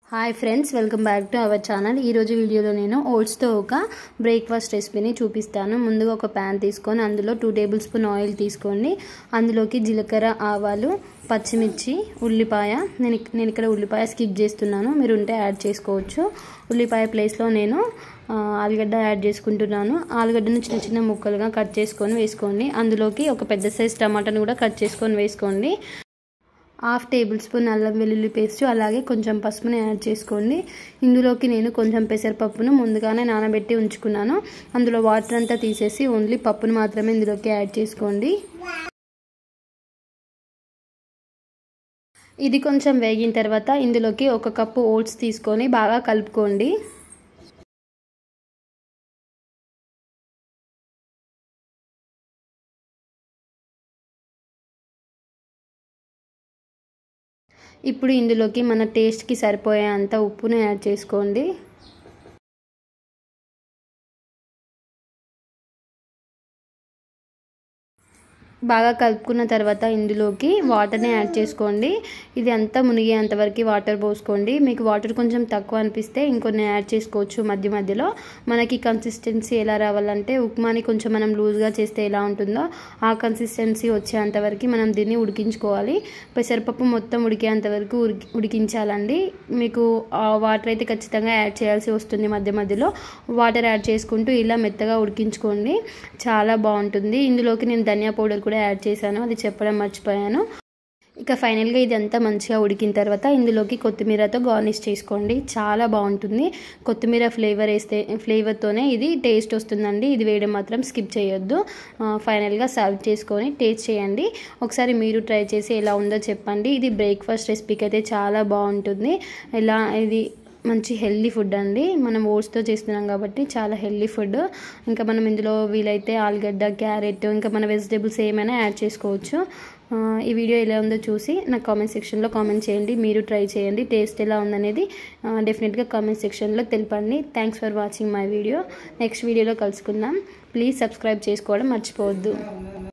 Hi friends, welcome back to our channel. ఈరోజు వీడియోలో నేను ఓట్స్తో ఒక బ్రేక్ఫాస్ట్ రెసిపీని చూపిస్తాను. ముందుగా ఒక ప్యాన్ తీసుకొని అందులో 2 టేబుల్ స్పూన్ ఆయిల్ తీసుకోండి. అందులోకి జీలకర్ర, ఆవాలు, పచ్చిమిర్చి, ఉల్లిపాయ. నేను ఇక్కడ ఉల్లిపాయ స్కిప్ చేస్తున్నాను, మీరు ఉంటే యాడ్ చేసుకోవచ్చు. ఉల్లిపాయ ప్లేస్లో నేను ఆలుగడ్డ యాడ్ చేసుకుంటున్నాను. ఆలుగడ్డను చిన్న చిన్న ముక్కలుగా కట్ చేసుకొని వేసుకోండి. అందులోకి ఒక పెద్ద సైజ్ టమాటాను కూడా కట్ చేసుకొని వేసుకోండి. 1/2 టేబుల్ స్పూన్ అల్లం వెల్లుల్లి పేస్ట్, అలాగే కొంచెం పసుపుని యాడ్ చేసుకోండి. ఇందులోకి నేను కొంచెం పెసరపప్పును ముందుగానే నానబెట్టి ఉంచుకున్నాను. అందులో వాటర్ అంతా తీసేసి ఓన్లీ పప్పును మాత్రమే ఇందులోకి యాడ్ చేసుకోండి. ఇది కొంచెం వేగిన తర్వాత ఇందులోకి 1 కప్పు ఓట్స్ తీసుకొని బాగా కలుపుకోండి. ఇప్పుడు ఇందులోకి మన టేస్ట్కి సరిపోయేంత ఉప్పును యాడ్ చేసుకోండి. బాగా కలుపుకున్న తర్వాత ఇందులోకి వాటర్ని యాడ్ చేసుకోండి. ఇది అంతా మునిగేంత వరకు వాటర్ పోసుకోండి. మీకు వాటర్ కొంచెం తక్కువ అనిపిస్తే ఇంకొన్ని యాడ్ చేసుకోవచ్చు మధ్య మధ్యలో. మనకి కన్సిస్టెన్సీ ఎలా రావాలంటే ఉప్మాని కొంచెం మనం లూజ్గా చేస్తే ఎలా ఉంటుందో ఆ కన్సిస్టెన్సీ వచ్చేంత వరకు మనం దీన్ని ఉడికించుకోవాలి. పెసరపప్పు మొత్తం ఉడికేంత వరకు ఉడికించాలండి. మీకు వాటర్ అయితే ఖచ్చితంగా యాడ్ చేయాల్సి వస్తుంది. మధ్య మధ్యలో వాటర్ యాడ్ చేసుకుంటూ ఇలా మెత్తగా ఉడికించుకోండి, చాలా బాగుంటుంది. ఇందులోకి నేను ధనియా పౌడర్ కూడా యాడ్ చేశాను, అది చెప్పడం మర్చిపోయాను. ఇక ఫైనల్గా ఇదంతా మంచిగా ఉడికిన తర్వాత ఇందులోకి కొత్తిమీరతో గార్నిష్ చేసుకోండి, చాలా బాగుంటుంది. కొత్తిమీర ఫ్లేవర్తోనే ఇది టేస్ట్ వస్తుందండి. ఇది వేయడం మాత్రం స్కిప్ చేయొద్దు. ఫైనల్గా సర్వ్ చేసుకొని టేస్ట్ చేయండి. ఒకసారి మీరు ట్రై చేసి ఎలా ఉందో చెప్పండి. ఇది బ్రేక్ఫాస్ట్ రెసిపీకి అయితే చాలా బాగుంటుంది. ఇది మంచి హెల్దీ ఫుడ్ అండి. మనం ఓట్స్తో చేస్తున్నాం కాబట్టి చాలా హెల్దీ ఫుడ్. ఇంకా మనం ఇందులో వీలైతే ఆలుగడ్డ, క్యారెట్, ఇంకా మన వెజిటేబుల్స్ ఏమైనా యాడ్ చేసుకోవచ్చు. ఈ వీడియో ఎలా ఉందో చూసి నాకు కామెంట్ సెక్షన్లో కామెంట్ చేయండి. మీరు ట్రై చేయండి, టేస్ట్ ఎలా ఉందనేది డెఫినెట్గా కామెంట్ సెక్షన్లో తెలపండి. Thanks for watching my video. Next వీడియోలో కలుసుకుందాం. ప్లీజ్ సబ్స్క్రైబ్ చేసుకోవడం మర్చిపోవద్దు.